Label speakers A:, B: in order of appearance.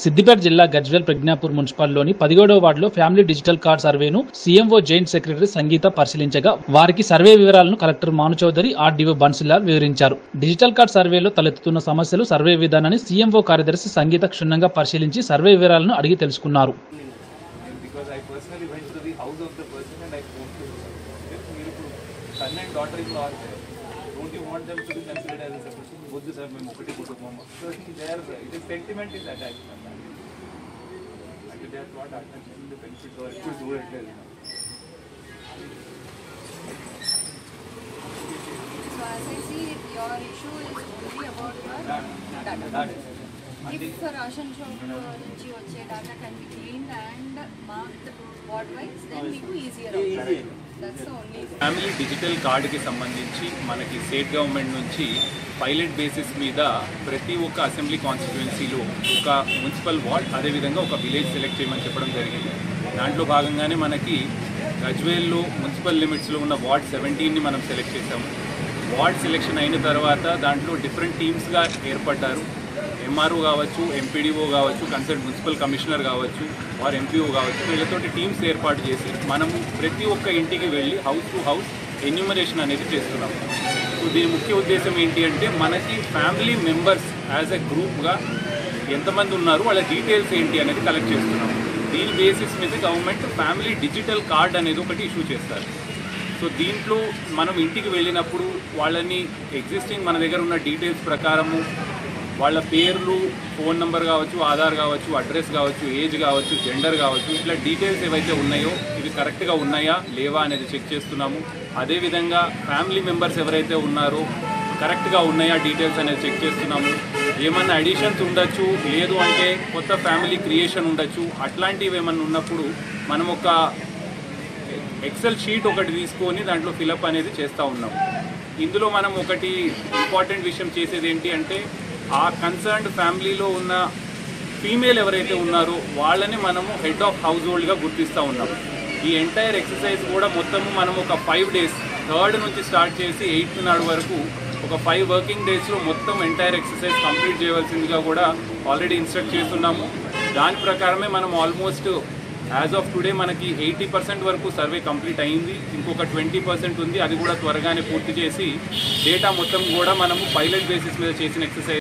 A: సిద్దిపేట జిల్లా గజ్వేల్ ప్రజ్ఞాపూర్ మున్సిపల్లోని 17వ వార్డులో ఫ్యామిలీ డిజిటల్ కార్డ్ సర్వేను సీఎంఓ జాయింట్ సెక్రటరీ సంగీత పరిశీలించగా వారికి సర్వే వివరాలను కలెక్టర్ మాను చౌదరి ఆర్డీఓ బన్సిలాల్ వివరించారు. డిజిటల్ కార్డ్ సర్వేలో తలెత్తుతున్న సమస్యలు, సర్వే విధానాన్ని సీఎంఓ కార్యదర్శి సంగీత క్షుణ్ణంగా పరిశీలించి సర్వే వివరాలను అడిగి తెలుసుకున్నారు.
B: Don't you want them to be considered as a separate? Both the sir, my mokati kutumam. So it is sentiment is attached to that. And they are not attaching the benefit or it could do it.
C: So as I see, your issue is only about your data. If ration shop nunchi vache data can be cleaned and marked ward wise, then మీకు easier అవుతుంది. That's the only thing.
B: Family digital కార్డుకి సంబంధించి మనకి state government నుంచి pilot basis మీద ప్రతి ఒక్క assembly కాన్స్టిట్యుయెన్సీలో ఒక మున్సిపల్ వార్డ్ అదేవిధంగా ఒక విలేజ్ సెలెక్ట్ చేయమని చెప్పడం జరిగింది. దాంట్లో భాగంగానే మనకి గజ్వేల్లో మున్సిపల్ లిమిట్స్లో ఉన్న వార్డ్ 17ని మనం సెలెక్ట్ చేసాము. వార్డ్ సెలెక్షన్ అయిన తర్వాత దాంట్లో డిఫరెంట్ టీమ్స్గా ఏర్పడ్డారు. ఎంఆర్ఓ కావచ్చు, ఎంపీడీఓ కావచ్చు, కన్సర్న్ మున్సిపల్ కమిషనర్ కావచ్చు, వారు ఎంపీఓ కావచ్చు, వీళ్ళతోటి టీమ్స్ ఏర్పాటు చేసి మనము ప్రతి ఒక్క ఇంటికి వెళ్ళి హౌస్ టు హౌస్ ఎన్యూమరేషన్ అనేది చేస్తున్నాము. సో దీని ముఖ్య ఉద్దేశం ఏంటి అంటే మనకి ఫ్యామిలీ మెంబర్స్ యాజ్ ఎ గ్రూప్గా ఎంతమంది ఉన్నారు, వాళ్ళ డీటెయిల్స్ ఏంటి అనేది కలెక్ట్ చేస్తున్నాము. దీని బేసిస్ మీద గవర్నమెంట్ ఫ్యామిలీ డిజిటల్ కార్డ్ అనేది ఒకటి ఇష్యూ చేస్తారు. సో దీంట్లో మనం ఇంటికి వెళ్ళినప్పుడు వాళ్ళని ఎగ్జిస్టింగ్ మన దగ్గర ఉన్న డీటెయిల్స్ ప్రకారము వాళ్ళ పేర్లు, ఫోన్ నెంబర్ కావచ్చు, ఆధార్ కావచ్చు, అడ్రస్ కావచ్చు, ఏజ్ కావచ్చు, జెండర్ కావచ్చు, ఇట్లా డీటెయిల్స్ ఏవైతే ఉన్నాయో ఇవి కరెక్ట్గా ఉన్నాయా లేవా అనేది చెక్ చేస్తున్నాము. అదేవిధంగా ఫ్యామిలీ మెంబర్స్ ఎవరైతే ఉన్నారో కరెక్ట్గా ఉన్నాయా డీటెయిల్స్ అనేది చెక్ చేస్తున్నాము. ఏమన్నా అడిషన్స్ ఉండొచ్చు, లేదు అంటే కొత్త ఫ్యామిలీ క్రియేషన్ ఉండొచ్చు. అట్లాంటివి ఏమన్నా ఉన్నప్పుడు మనం ఒక ఎక్సెల్ షీట్ ఒకటి తీసుకొని దాంట్లో ఫిలప్ అనేది చేస్తూ ఉన్నాము. ఇందులో మనం ఒకటి ఇంపార్టెంట్ విషయం చేసేది ఏంటి అంటే ఆ కన్సర్న్డ్ ఫ్యామిలీలో ఉన్న ఫీమేల్ ఎవరైతే ఉన్నారో వాళ్ళని మనము హెడ్ ఆఫ్ హౌస్ హోల్డ్గా గుర్తిస్తూ ఉన్నాము. ఈ ఎంటైర్ ఎక్సర్సైజ్ కూడా మొత్తము మనం ఒక 5 days 3rd నుంచి స్టార్ట్ చేసి 8th నాడు వరకు ఒక 5 working daysలో మొత్తం ఎంటైర్ ఎక్సర్సైజ్ కంప్లీట్ చేయవలసిందిగా కూడా ఆల్రెడీ ఇన్స్ట్రక్ట్ చేస్తున్నాము. దాని ప్రకారమే మనం ఆల్మోస్ట్ యాజ్ ఆఫ్ టుడే మనకి 80% వరకు సర్వే కంప్లీట్ అయింది. ఇంకొక 20% ఉంది, అది కూడా త్వరగానే పూర్తి చేసి డేటా మొత్తం కూడా మనము పైలట్ బేసిస్ మీద చేసిన ఎక్సర్సైజ్